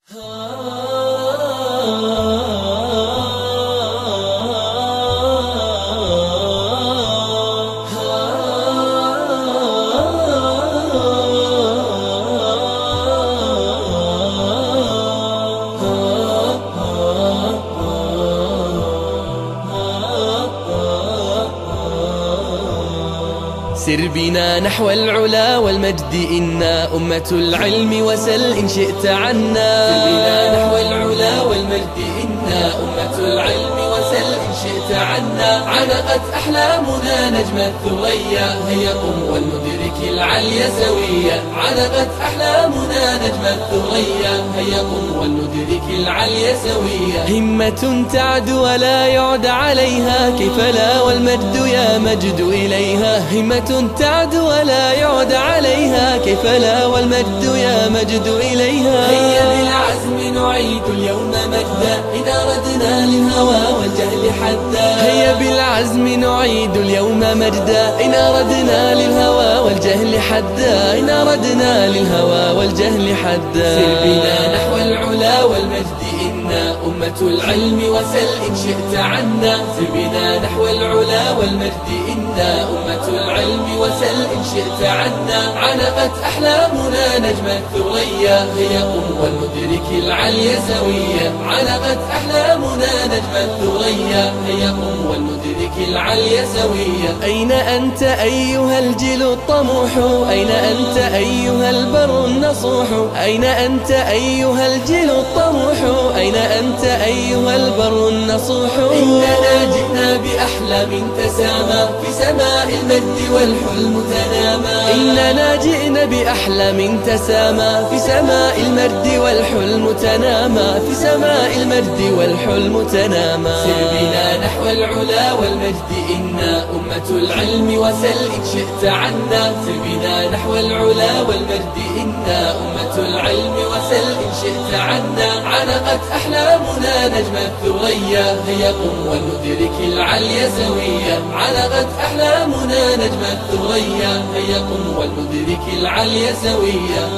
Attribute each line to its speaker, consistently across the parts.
Speaker 1: سر بنا نحو العلا والمجد إنا أمة العلم وسل إن شئت عنا. سر بنا نحو العلا والمجد إنا أمة العلم وسل إن شئت عنا. علقت أحلامنا نجم الثريا هيا قم ولندرك العلي سويا. علقت أحلامنا نجم الثريا هيا قم ولندرك العلي سويا. همة تعد ولا يعد عليها كيف لا والمجد يا مجد إليها. همة تعد ولا يعد عليها كيف لا والمجد يا مجد إليها. هيا بالعزم نعيد اليوم مجدا إن أردنا للهوى والجهل حدا. هيا بالعزم نعيد اليوم مجدا إن أردنا للهوى والجهل حدا. إن أردنا للهوى والجهل حدا. سر بنا نحو العلا والمجد إنا أمة العلم وسل إن شئت عنا. سر بنا نحو العلا والمجد إنا أمة العلم وسل إن شئت عنا. علقت أحلامنا نجم الثريا هيا قم ولندرك العلي سويا. علقت أحلامنا نجم الثريا هيا قم ولندرك العلي سويا. أين أنت أيها الجيل الطموح؟ أين أنت أيها البر النصوح؟ أين أنت أيها الجيل الطموح؟ أين أنت أيها البر النصوح؟ إننا جئنا بأحلام تسامى في سماء المجد والحلم تنامى. إننا جئنا بأحلام تسامى في سماء المجد والحلم تنامى. في سماء المجد والحلم تنامى. سر بنا نحو العلا والمجد إنا أمة العلم وسل إن شئت عنا. سر بنا نحو العلا والمجد إنا أمة العلم وسل إن شئت عنا. علقت أحلامنا نجم الثريا هيا قم ولندرك العلي سويا. علقت أحلامنا نجم الثريا هيا قم ولندرك العلي سويا.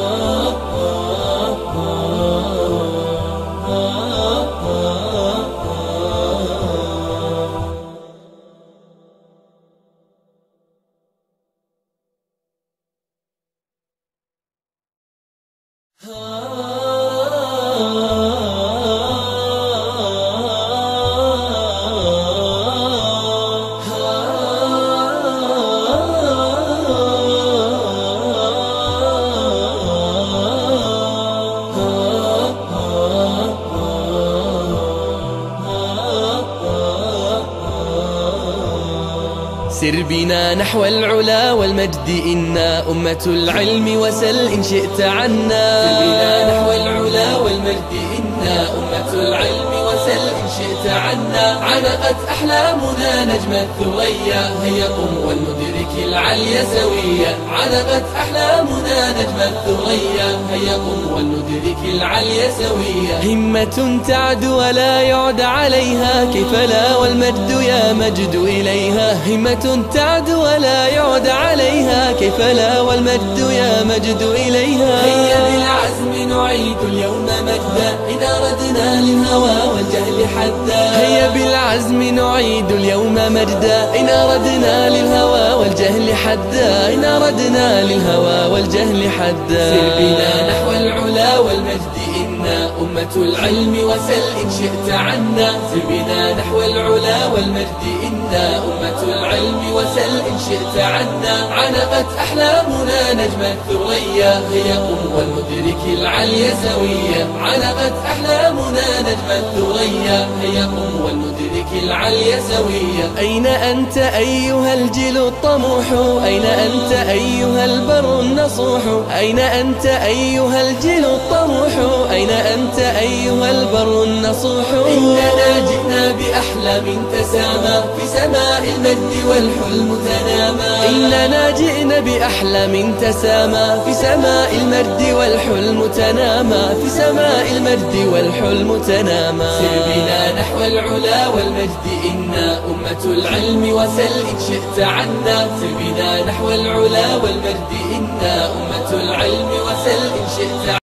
Speaker 1: سر بنا نحو العلا والمجد إنا أمة العلم وسل إن شئت عنا. سر بنا نحو العلا والمجد إنا أمة العلم وسل إن شئت عنا. علقت أحلامنا نجم الثريا هيا قم ولندرك العلي سويا. علقت أحلامنا نجم الثريا هيا قم ولندرك العلي سويا. همة تعد ولا يعد عليها كيف لا والمجد يا مجد إليها. همة تعد ولا يعد عليها كيف لا والمجد يا مجد إليها. هيا بالعزم نعيد اليوم مجدا إن أردنا للهوى والجهل حدا. هيا بالعزم نعيد اليوم مجدا إن أردنا للهوى والجهل حدا. إن أردنا للهوى والجهل حدا. سر بنا نحو العلا والمجد إنا أمة العلم وسل إن شئت عنا. سر بنا نحو العلا والمجد إنا أمة العلم وسل إن شئت عنا. علقت أحلامنا نجم الثريا هيا قم ولندرك العلي سويا. علقت أحلامنا نجم الثريا هيا قم ولندرك العلي سويا. أين أنت أيها الجيل الطموح؟ أين أنت أيها البر النصوح؟ أين أنت أيها الجيل الطموح؟ أين أنت أيها البر النصوح؟ إننا جئنا بأحلام تسامى في سماء المجد والحلم تنامى. إننا جئنا بأحلام تسامى في سماء المجد والحلم تنامى. في سماء المجد والحلم تنامى. سر بنا نحو العلا والمجد إنا أمة العلم وسل إن شئت عنا. سر بنا نحو العلا والمجد إنا أمة العلم وسل إن شئت